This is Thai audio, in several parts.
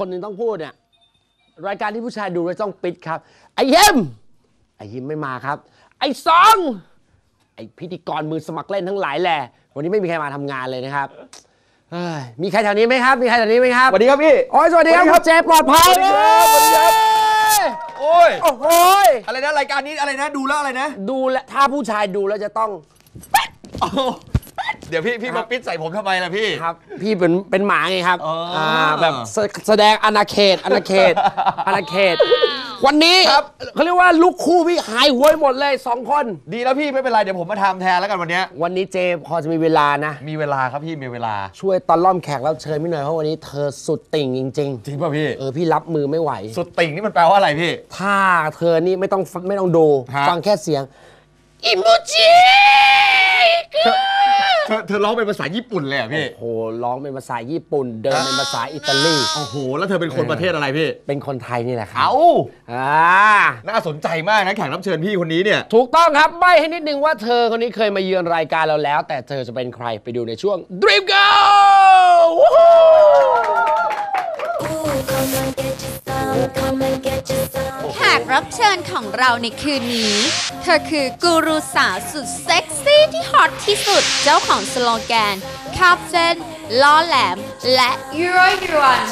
คนหนึ่งต้องพูดเนี่ยรายการที่ผู้ชายดูแล้วต้องปิดครับไอ้เยี่ยมไม่มาครับไอ้สองไอ้พิธีกรมือสมัครเล่นทั้งหลายแหละวันนี้ไม่มีใครมาทำงานเลยนะครับมีใครแถวนี้ไหมครับสวัสดีครับพี่โอ้ยสวัสดีครับเจปลอดภัยสวัสดีครับโอ้ยอะไรนะรายการนี้อะไรนะดูแล้วอะไรนะดูแลถ้าผู้ชายดูแล้วจะต้องเดี๋ยวพี่มาปิดใส่ผมทำไมล่ะพี่ครับพี่เป็นหมาไงครับแบบแสดงอาณาเขตวันนี้เขาเรียกว่าลูกคู่พี่หายหัวหมดเลย2คนดีแล้วพี่ไม่เป็นไรเดี๋ยวผมมาทำแทนแล้วกันวันนี้เจพอจะมีเวลานะมีเวลาครับพี่มีเวลาช่วยตอนล่อมแขกรับเชิญพี่หน่อยเพราะวันนี้เธอสุดติ่งจริงจริงป่ะพี่พี่รับมือไม่ไหวสุดติ่งนี่มันแปลว่าอะไรพี่ถ้าเธอนี่ไม่ต้องดูฟังแค่เสียงอิโมจิเธอร้องเป็นภาษาญี่ปุ่นเลยอ่ะพี่โอ้โหร้องเป็นภาษาญี่ปุ่นเดินเป็นภาษาอิตาลีโอ้โหแล้วเธอเป็นคนประเทศอะไรพี่เป็นคนไทยนี่แหละครับน่าสนใจมากนะแขกรับเชิญพี่คนนี้เนี่ยถูกต้องครับใบ้ให้นิดนึงว่าเธอคนนี้เคยมาเยือนรายการเราแล้วแต่เธอจะเป็นใครไปดูในช่วง Dream Go แขกรับเชิญของเราในคืนนี้เธอคือกูรูสาวสุดเซ็กซี่ที่ฮอตที่สุดเจ้าของสโลแกนคาเฟนล้อแหลมและยูโรยวน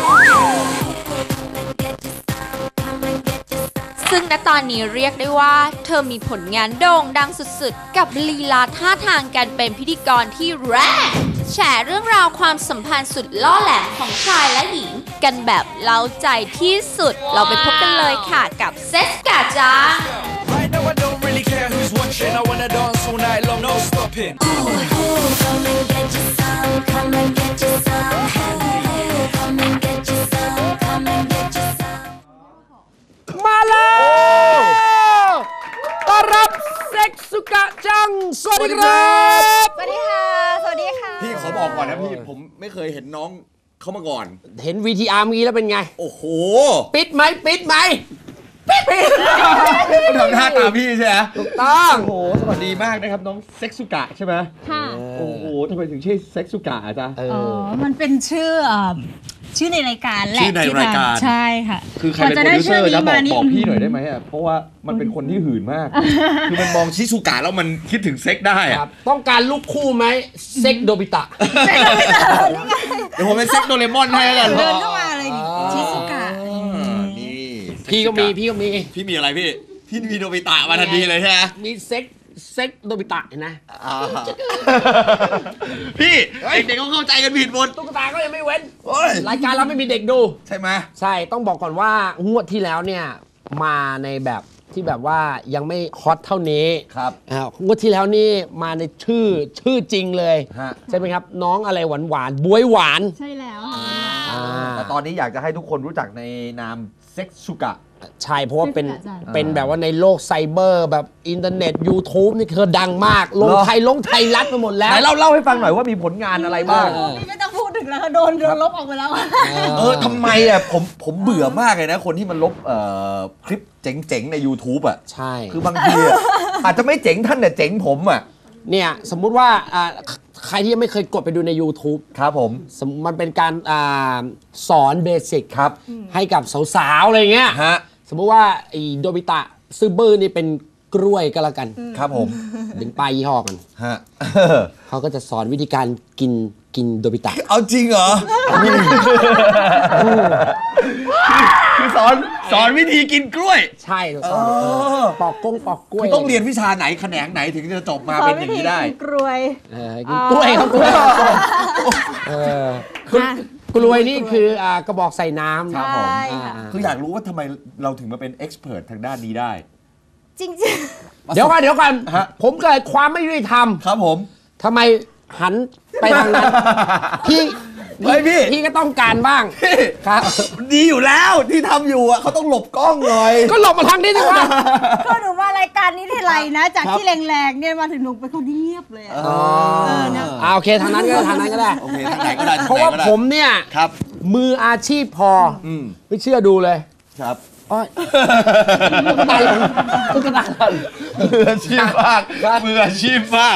ซึ่งณตอนนี้เรียกได้ว่าเธอมีผลงานโด่งดังสุดๆกับลีลาท่าทางการเป็นพิธีกรที่แรงแฉเรื่องราวความสัมพันธ์สุดล่อแหลมของชายและหญิงกันแบบเล้าใจที่สุดเราไปพบกันเลยค่ะกับเซสกาจังมาแล้วต้อนรับเซ็กสุกะจังสวัสดีครับสวัสดีค่ะสวัสดีค่ะพี่ขอบอกก่อนนะพี่ผมไม่เคยเห็นน้องเขามาก่อนเห็น VTR เมื่อกี้แล้วเป็นไงโอ้โหปิดไหมปิดทำท่าตามพี่ใช่ไหมถูกต้องโอ้โหสวัสดีมากนะครับน้องเซ็กสุกะใช่ไหมค่ะโอ้โหทำไมถึงชื่อเซ็กสุกะจ๊ะมันเป็นชื่อในรายการแหละชื่อในรายการใช่ค่ะคือใครเป็นโปรดิวเซอร์นะบอกพี่หน่อยได้ไหมอ่ะเพราะว่ามันเป็นคนที่หื่นมากคือมันมองชิซุกะแล้วมันคิดถึงเซ็กได้อ่ะต้องการลูกคู่ไหมเซ็กโดบิตะเดี๋ยวผมเป็นเซ็กโดเรมอนให้กันเดินเข้ามาเลยชิซุกะนี่พี่ก็มีพี่มีอะไรพี่มีโดบิตะมาทันทีเลยใช่ไหมมีเซ็กโดบิตะเห็นไหมพี่เด็กๆก็เข้าใจกันผิดหมดตุ๊กตาก็ยังไม่เว้นรายการเราไม่มีเด็กดูใช่ไหมใช่ต้องบอกก่อนว่างวดที่แล้วเนี่ยมาในแบบที่แบบว่ายังไม่ฮอตเท่านี้ครับงวดที่แล้วนี่มาในชื่อจริงเลยใช่ไหมครับน้องอะไรหวานบวยหวานใช่แล้วแต่ตอนนี้อยากจะให้ทุกคนรู้จักในนามเซ็กสุกะใช่เพราะว่าเป็นแบบว่าในโลกไซเบอร์แบบอินเทอร์เน็ต YouTube นี่คือดังมากลงไทยรัฐไปหมดแล้วไหนเล่าให้ฟังหน่อยว่ามีผลงานอะไรบ้างนี่ไม่ต้องพูดถึงแล้วโดนลบออกไปแล้วทำไมอ่ะผมเบื่อมากเลยนะคนที่มันลบคลิปเจ๋งๆใน YouTube อ่ะใช่คือบางทีอาจจะไม่เจ๋งท่านแต่เจ๋งผมอ่ะเนี่ยสมมุติว่าใครที่ยังไม่เคยกดไปดูใน YouTube ครับผมมันเป็นการสอนเบสิกครับให้กับสาวๆอะไรเงี้ยสมมติว่าไอ้โดบิตะซื้อบื้อนี่เป็นกล้วยก็แล้วกันครับผมเป็นป้ายยี่ห้อกันเขาก็จะสอนวิธีการกินโดบิตะเอาจริงเหรอคือสอนวิธีกินกล้วยใช่สอนปอกกล้วยต้องเรียนวิชาไหนแขนงไหนถึงจะจบมาเป็นอย่างนี้ได้กล้วยกินกล้วยครับกล้วยกล้วยนี่คือกระบอกใส่น้ำครับผมคืออยากรู้ว่าทำไมเราถึงมาเป็นเอ็กซ์เพรสทางด้านนี้ได้จริงๆเดี๋ยวกันผมเกิดความไม่ยุติธรรมครับผมทำไมหันไปทางนั้นพี่ก็ต้องการบ้างครับดีอยู่แล้วที่ทำอยู่อ่ะเขาต้องหลบกล้องหน่อยก็หลบมาทางนี้ดีกว่าก็หนูว่ารายการนี้ทีไรนะจากที่แรงๆเนี่ยมาถึงหนูเป็นคนที่เงียบเลยโอเคทางนั้นก็ได้โอเคทางไหนก็ได้เพราะว่าผมเนี่ยมืออาชีพพอไม่เชื่อดูเลยครับตุ๊กตามืออาชีพมากมืออาชีพมาก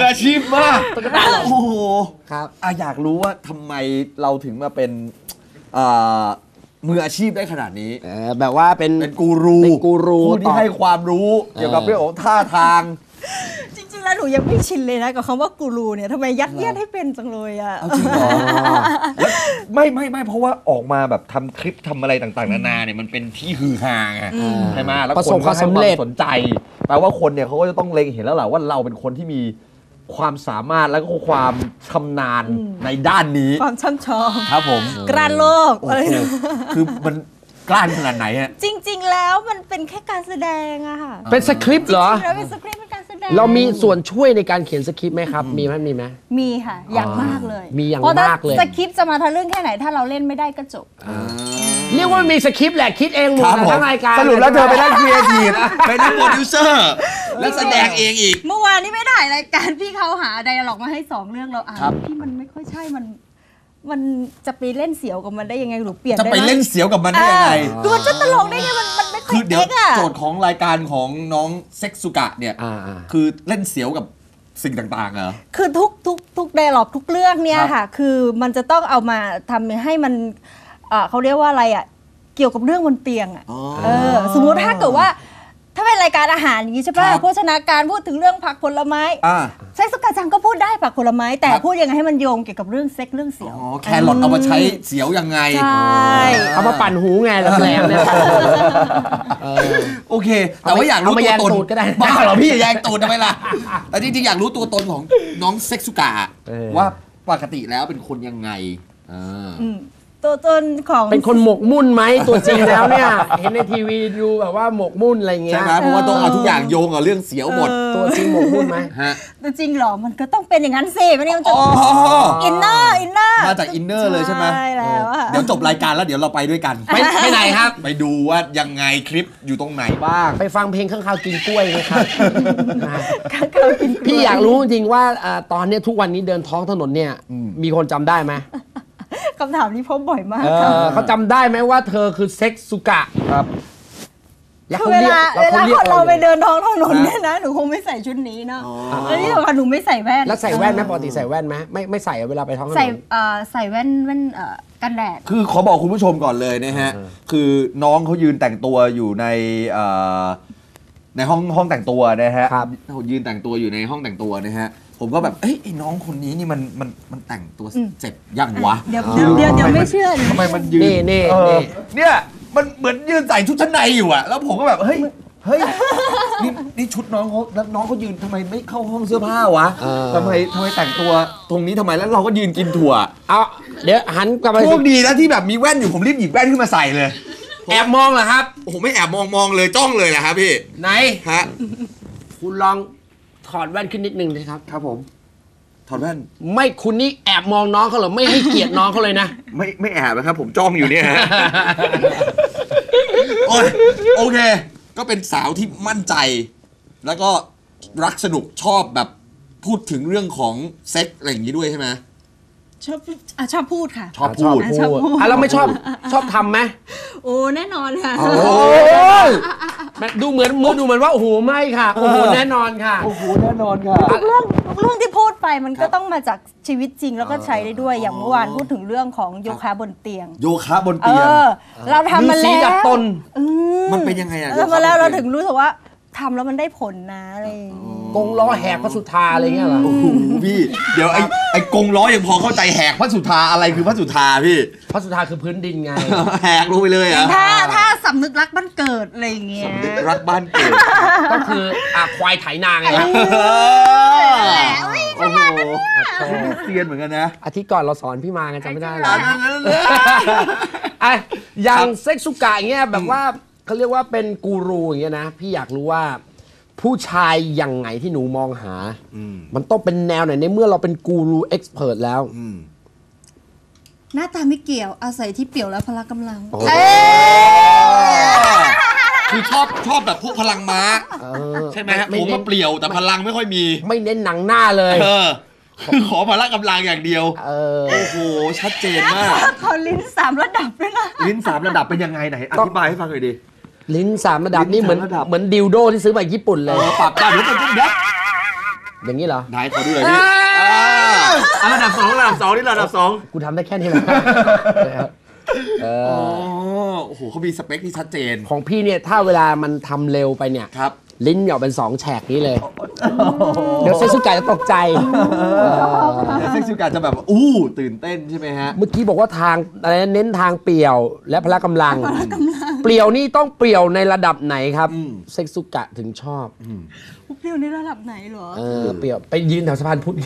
ตุ๊กตาโอ้โหครับอยากรู้ว่าทำไมเราถึงมาเป็นมืออาชีพได้ขนาดนี้แบบว่าเป็นกูรู ผู้ที่ให้ความรู้เกี่ยวกับเรื่องของท่าทางจริงๆแล้วหนูยังไม่ชินเลยนะกับคำว่ากูรูเนี่ยทำไมยัดเยียดให้เป็นจังเลยอ่ะเอาจริงเหรอแล้วไม่เพราะว่าออกมาแบบทำคลิปทำอะไรต่างๆนานาเนี่ยมันเป็นที่ฮือฮาไงใช่ไหมแล้วคนก็ให้ความสนใจแปลว่าคนเนี่ยเขาก็จะต้องเล็งเห็นแล้วแหละว่าเราเป็นคนที่มีความสามารถแล้วก็ความชำนาญในด้านนี้ความช่ำชองครับผมกล้าโลกอะไรคือมันกล้าขนาดไหนฮะจริงๆแล้วมันเป็นแค่การแสดงอะค่ะเป็นสคริปต์เหรอแล้วเป็นสคริปต์เป็นการแสดงเรามีส่วนช่วยในการเขียนสคริปต์ไหมครับมีไหมมีค่ะอย่างมากเลยมีอย่างมากเลยสคริปต์จะมาทะลึ่งแค่ไหนถ้าเราเล่นไม่ได้ก็จบเรียกว่ามีสคริปต์แหละคิดเองหมดทั้งรายการสรุปแล้วเธอไปนั่งครีเอทีฟไปนั่งโปรดิวเซอร์แล้วแสดงเองอีกเมื่อวานนี้ไม่ได้รายการพี่เขาหาไดอะล็อกมาให้2เรื่องเราอ่านที่มันไม่ค่อยใช่มันจะไปเล่นเสียวกับมันได้ยังไงหรือเปลี่ยนจะไปเล่นเสียวกับมันได้ยังไงคือมันจะตลกได้ไงมันไม่ค่อยเด็กอะโจทย์ของรายการของน้องเซ็กซุกะเนี่ยคือเล่นเสียวกับสิ่งต่างๆเหรอคือทุกไดอะล็อกทุกเรื่องเนี่ยค่ะคือมันจะต้องเอามาทำให้มันเขาเรียกว่าอะไรอ่ะเกี่ยวกับเรื่องบนเตียงอ่ะสมมุติถ้าเกิดว่าถ้าเป็นรายการอาหารอย่างนี้ใช่ป่ะโภชนาการพูดถึงเรื่องผักผลไม้เซ็กซุกะจังก็พูดได้ผักผลไม้แต่พูดยังไงให้มันโยงเกี่ยวกับเรื่องเซ็กเรื่องเสียวแครอทเอามาใช้เสียวยังไงใช่เอามาปั่นหูไงแหลมๆเนี่ยโอเคแต่ว่าอยากรู้ตัวตนก็ได้บ้าเหรอพี่แยงตูดทำไมล่ะแต่จริงๆอยากรู้ตัวตนของน้องเซ็กซุกะว่าปกติแล้วเป็นคนยังไงตัวตนของเป็นคนหมกมุ่นไหมตัวจริงแล้วเนี่ยเห็นในทีวีดูแบบว่าหมกมุ่นอะไรเงี้ยใช่ไหมเพราะว่าต้องเอาทุกอย่างโยงกับเรื่องเสียวหมดตัวจริงหมกมุ่นไหมตัวจริงหรอมันก็ต้องเป็นอย่างนั้นสิมันจะอินเนอร์มาจากอินเนอร์เลยใช่ไหมใช่แล้วเดี๋ยวจบรายการแล้วเดี๋ยวเราไปด้วยกันไปไหนครับไปดูว่ายังไงคลิปอยู่ตรงไหนบ้างไปฟังเพลงข้างคาวกินกล้วยนะครับพี่อยากรู้จริงว่าตอนนี้ทุกวันนี้เดินท้องถนนเนี่ยมีคนจำได้ไหมคำถามนี้พบบ่อยมากเขาจำได้ไหมว่าเธอคือเซ็กซุกะครับคือเวลาคนเราไปเดินท้องถนนเนี่ยนะหนูคงไม่ใส่ชุดนี้เนาะแล้วที่สำคัญหนูไม่ใส่แว่นแล้วใส่แว่นไหมปกติใส่แว่นไหมไม่ใส่เวลาไปท้องถนนใส่แว่นกันแดดคือขอบอกคุณผู้ชมก่อนเลยนะฮะคือน้องเขายืนแต่งตัวอยู่ในห้องแต่งตัวนะฮะยืนแต่งตัวอยู่ในห้องแต่งตัวนะฮะผมก็แบบไอ้น้องคนนี้นี่มันแต่งตัวเจ็บยังวะเดี๋ยวไม่เชื่อทำไมมันยืนเนี่ยมันเหมือนยืนใส่ชุดชั้นในอยู่อะแล้วผมก็แบบเฮ้ยนี่ชุดน้องเขาแล้วน้องเขายืนทำไมไม่เข้าห้องเสื้อผ้าวะทำไมแต่งตัวตรงนี้ทำไมแล้วเราก็ยืนกินถั่วเอาเดี๋ยวหันกลับไปโชคดีนะที่แบบมีแว่นอยู่ผมรีบหยิบแว่นขึ้นมาใส่เลยแอบมองเหรอครับโอ้โหไม่แอบมองเลยจ้องเลยนะครับพี่ไหนฮะคุณลองถอดแว่นขึ้นนิดนึงเลยครับครับผมถอดแว่นไม่คุณนี่แอบมองน้องเขาเหรอไม่ให้เกียรติน้องเขาเลยนะไม่แอบนะครับผมจ้องอยู่เนี่ยฮะโอเคก็เป็นสาวที่มั่นใจแล้วก็รักสนุกชอบแบบพูดถึงเรื่องของเซ็กอะไรอย่างนี้ด้วยใช่ไหมชอบพูดค่ะชอบพูดแล้วไม่ชอบทำไหมโอ้แน่นอนค่ะโอ้ดูเหมือนว่าโอ้โหไม่ค่ะโอ้โหแน่นอนค่ะโอ้โหแน่นอนค่ะทุกเรื่องที่พูดไปมันก็ต้องมาจากชีวิตจริงแล้วก็ใช้ได้ด้วยอย่างเมื่อวานพูดถึงเรื่องของโยคะบนเตียงโยคะบนเตียงเราทำมาแล้วดับตนมันเป็นยังไงอะทำมาแล้วเราถึงรู้สึกว่าทำแล้วมันได้ผลนะอะไรกงล้อแหกพระสุธาอะไรเงี้ยเหรอโอ้โหพี่เดี๋ยวไอ้กงล้อยังพอเข้าใจแหกพระสุธาอะไรคือพระสุธาพี่พระสุธาคือพื้นดินไงแหกลงไปเลยอ่ะถ้าสำนึกรักบ้านเกิดอะไรเงี้ยสำนึกรักบ้านเกิดก็คือควายไถนาไงครับโอ้โหเซียนเหมือนกันนะอาทิตย์ก่อนเราสอนพี่มาไงจำไม่ได้เลยอย่างเซ็กซุกะเงี้ยแบบว่าเขาเรียกว่าเป็นกูรูอย่างเงี้ยนะพี่อยากรู้ว่าผู้ชายยังไงที่หนูมองหามันต้องเป็นแนวไหนในเมื่อเราเป็นกูรูเอ็กซ์เพิร์ทแล้วหน้าตาไม่เกี่ยวอาศัยที่เปี่ยวและพละกำลังคือชอบแบบพวกพลังม้าใช่ไหมครับผมก็เปลี่ยวแต่พลังไม่ค่อยมีไม่เน้นหนังหน้าเลยคือขอพละกำลังอย่างเดียวโอ้โหชัดเจนมากเขาลิ้น3 ระดับด้วยนะลิ้น3 ระดับเป็นยังไงไหนอธิบายให้ฟังหน่อยดิลิ้น3 ระดับนี่เหมือนดิวโดที่ซื้อมาญี่ปุ่นเลยปรับได้หรือเป็นเด็กอย่างนี้เหรอไหนขอดูหน่อยพี่ระดับ 2นี่ระดับ 2 กูทำได้แค่นี้แหละโอ้โหเขามีสเปคที่ชัดเจนของพี่เนี่ยถ้าเวลามันทำเร็วไปเนี่ยครับลิ้นเหยาะเป็น2แฉกนี้เลย เดี๋ยวเซซุกะจะตกใจแต่เซ็กซิกาจะแบบตื่นเต้นใช่ไหมฮะเมื่อกี้บอกว่าทางอะไรนะเน้นทางเปรี่ยวและพละกำลัง เปรี่ยวนี่ต้องเปรี่ยวในระดับไหนครับ เซ็กซุกะถึงชอบเปรี้ยวในระดับไหนเหรอเปรี่ยวไปยืนแถวสะพานพุทธ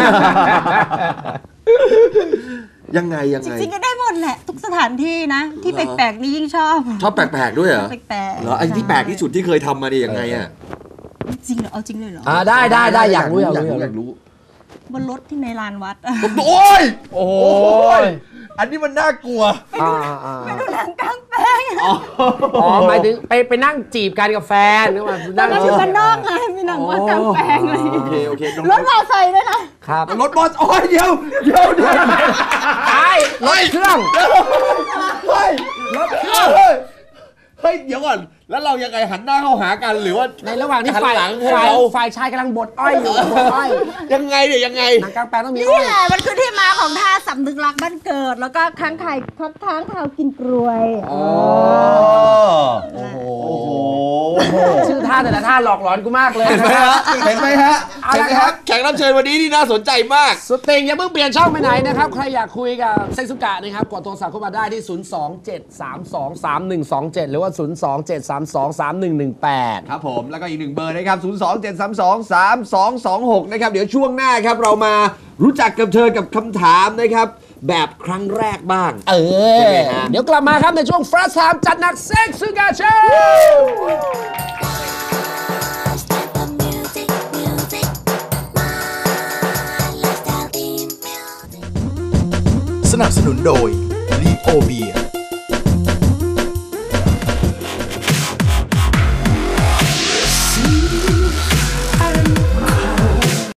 ยังไงจริงๆก็ได้หมดแหละทุกสถานที่นะ ที่แปลกๆนี่ยิ่งชอบชอบแปลกๆด้วยเหรอแปลกๆเหรอไอ้ที่แปลกที่สุดที่เคยทำมาเนี่ยยังไงอ่ะจริงเหรอเอาจริงเลยเหรอได้อยากรู้อยากรู้บนรถที่ในลานวัดโอ้ยโอ้ยอันนี้มันน่ากลัวไปดูหนังกลางแปลงอ๋อหมายถึงไปนั่งจีบกันกับแฟนนึกว่าตอนนั้นอยู่บ้านนอกไงมีหนังวัดกลางแปลงเลยโอเครถมอไซค์ด้วยนะครับรถบอสโอ้ยเดี๋ยวใช่รถเครื่องเฮ้ยรถเครื่องเฮ้ยเดี๋ยวก่อนแล้วเรายังไงหันหน้าเข้าหากันหรือว่าในระหว่างที่หันหลังให้ฝ่ายชายกำลังบดอ้อยอยู่บดอ้อยยังไงเนี่ยยังไงหนังกลางแปลงต้องมีนี่อ้อยแหละมันคือที่มาของท่าสำนึกรักบ้านเกิด แล้วก็ค้างคาวกินกล้วยโอ้โหชื่อท่าแต่ละท่าหลอกหลอนกูมากเลยเห็นไหมฮะเห็นไหมฮะแขกรับเชิญวันนี้นี่น่าสนใจมากสุดติงอย่าเพิ่งเปลี่ยนช่องไปไหนนะครับ ใครอยากคุยกับเซ็กซุกะนะครับกดโทรศัพท์เข้ามาได้ที่ 027323127 หรือว่า 027323118 ครับผมแล้วก็อีกหนึ่งเบอร์นะครับ 027323226 นะครับ เดี๋ยวช่วงหน้าครับเรามารู้จักกับเธอกับคำถามนะครับ แบบครั้งแรกบ้าง ใช่ไหมฮะเดี๋ยวกลับมาครับในช่วง First Time จัดหนักเซ็กซุกะโชว์สนับสนุนโดยลีโอเบีย